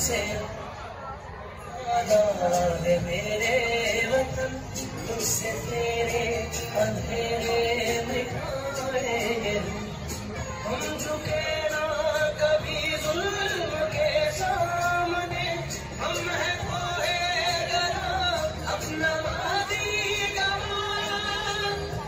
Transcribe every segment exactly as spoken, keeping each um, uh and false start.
तुमसे है मेरे वतन, तुझसे तेरे अंधेरे मिटाएंगे। हम झुके ना कभी जुल्म के सामने, हम है खोएगा अपना वादी गवाह।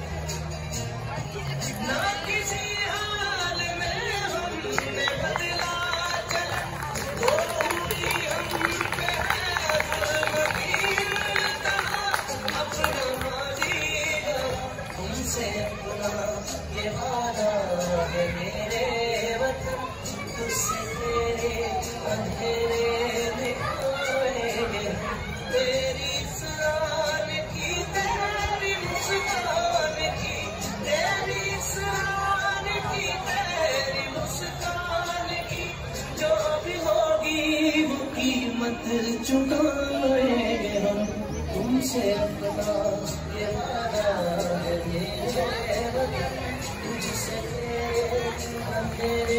ना किसी हाल में हमने बदला चला, वो उंगली हम पे है जुल्म की कहा। अपना वादी गवाह, तुमसे अपना ये वादा है मेरे वतन, तुझसे तेरे अंधेरे मिटाएंगे। तेरी सरान की तेरी मुस्कान की, तेरी सरान की तेरी मुस्कान की, जो भी होगी वो कीमत चुकाएंगे हम। तुमसे अपना ये वादा है मेरे वतन, तुझसे तेरे अंधेरे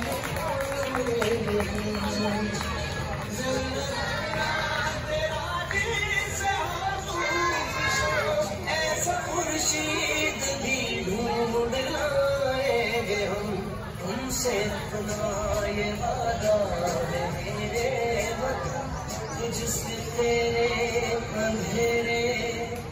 ऐसा खुर्शीद भी ढूंढ लाएंगे हम। तुमसे अपना ये वादा है मेरे वतन, तुझसे तेरे अंधेरे